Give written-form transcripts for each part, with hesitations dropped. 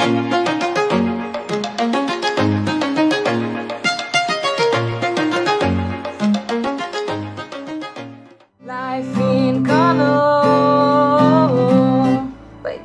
Life in color. Wait.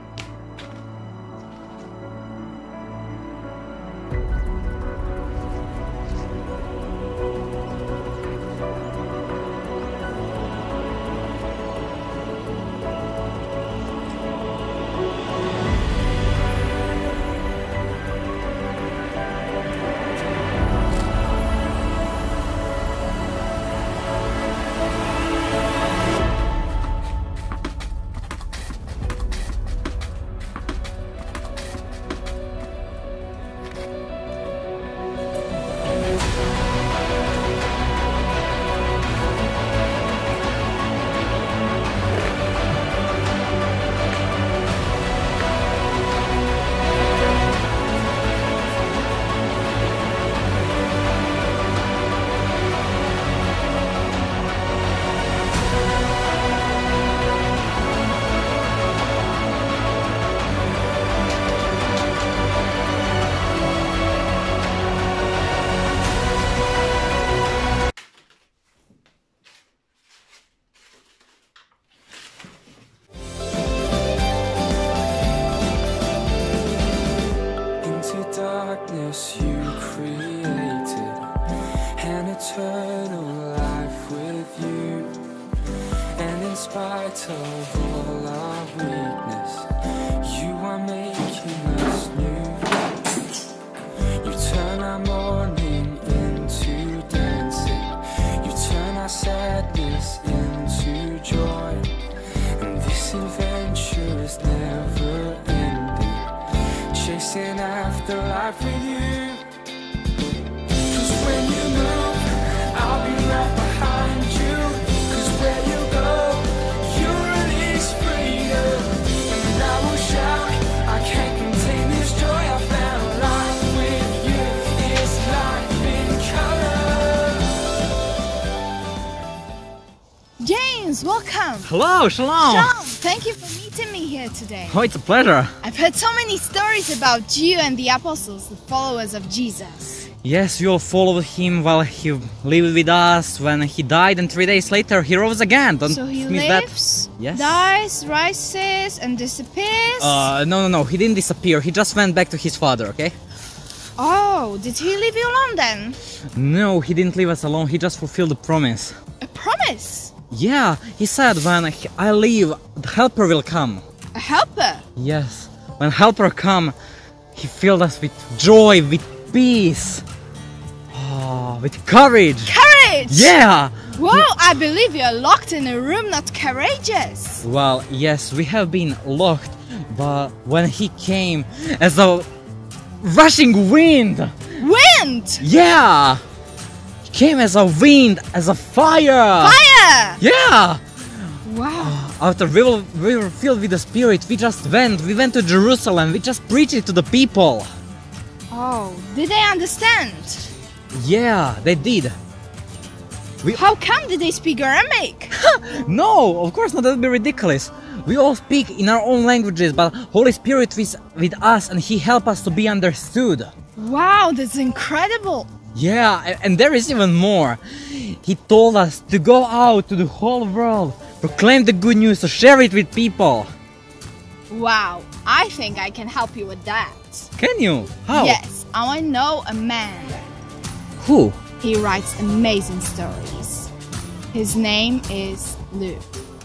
Darkness you created an eternal life with you, and in spite of all our weakness, you are making us new. You turn our mourning into dancing, you turn our sadness into joy, and this adventure is never ending, chasing after life with you. 'Cause when you move, I'll be right behind you. 'Cause where you go, you release freedom, and I will shout, I can't contain this joy I found. Life with you is life in color. James, welcome! Hello, shalom! Shalom! Thank you for meeting me here today. Oh, it's a pleasure. I've heard so many stories about you and the apostles, the followers of Jesus. Yes, we all followed him while he lived with us, when he died, and 3 days later he rose again. Don't So he miss that. lives, Yes. dies, rises, and disappears? No, he didn't disappear. He just went back to his father, okay? Oh, did he leave you alone then? No, he didn't leave us alone. He just fulfilled the promise. A promise? Yeah, he said, when I leave, the helper will come. A helper? Yes, when helper come, he filled us with joy, with peace, with courage. Courage! Yeah! Whoa, I believe you're locked in a room, not courageous. Well, yes, we have been locked, but when he came as a rushing wind, Wind! yeah! He came as a wind, as a fire! Fire! Yeah! Wow. After we were filled with the Spirit, we went to Jerusalem, we just preached it to the people. Oh, did they understand? Yeah, they did. How come did they speak Aramaic? No, of course not, that would be ridiculous. We all speak in our own languages, but Holy Spirit is with us and He helps us to be understood. Wow, that's incredible. Yeah, and there is even more. He told us to go out to the whole world, proclaim the good news, to share it with people. Wow, I think I can help you with that. Can you? How? Yes, I know a man. Who? He writes amazing stories. His name is Luke.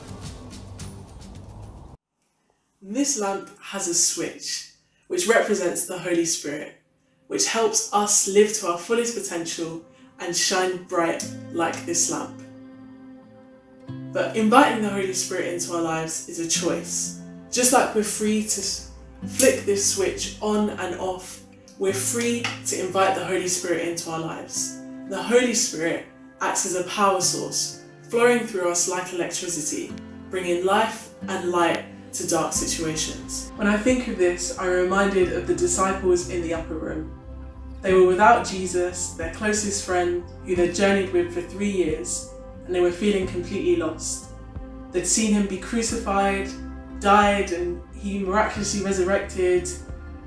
This lamp has a switch, which represents the Holy Spirit, which helps us live to our fullest potential and shine bright like this lamp. But inviting the Holy Spirit into our lives is a choice. Just like we're free to flick this switch on and off, we're free to invite the Holy Spirit into our lives. The Holy Spirit acts as a power source, flowing through us like electricity, bringing life and light to dark situations. When I think of this, I'm reminded of the disciples in the upper room. They were without Jesus, their closest friend, who they'd journeyed with for 3 years, and they were feeling completely lost. They'd seen him be crucified, died, and he miraculously resurrected,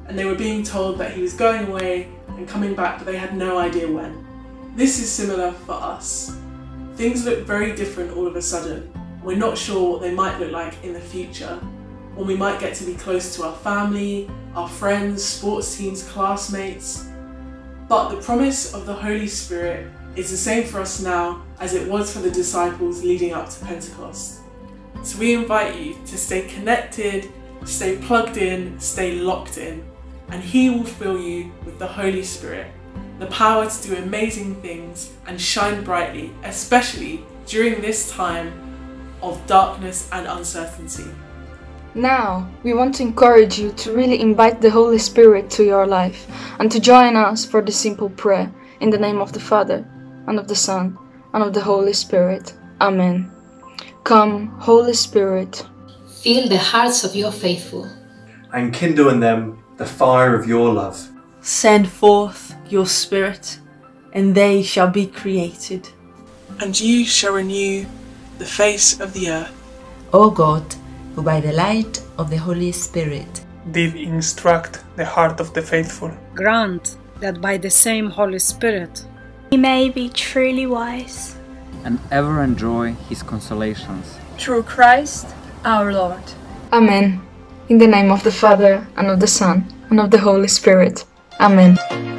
and they were being told that he was going away and coming back, but they had no idea when. This is similar for us. Things look very different all of a sudden. We're not sure what they might look like in the future, when we might get to be close to our family, our friends, sports teams, classmates. But the promise of the Holy Spirit is the same for us now as it was for the disciples leading up to Pentecost. So we invite you to stay connected, stay plugged in, stay locked in, and He will fill you with the Holy Spirit, the power to do amazing things and shine brightly, especially during this time of darkness and uncertainty. Now, we want to encourage you to really invite the Holy Spirit to your life and to join us for the simple prayer in the name of the Father, and of the Son, and of the Holy Spirit. Amen. Come, Holy Spirit, fill the hearts of your faithful, and kindle in them the fire of your love. Send forth your Spirit, and they shall be created. And you shall renew the face of the earth. O God, who by the light of the Holy Spirit did instruct the heart of the faithful, grant that by the same Holy Spirit we may be truly wise and ever enjoy His consolations. Through Christ our Lord. Amen. In the name of the Father, and of the Son, and of the Holy Spirit. Amen.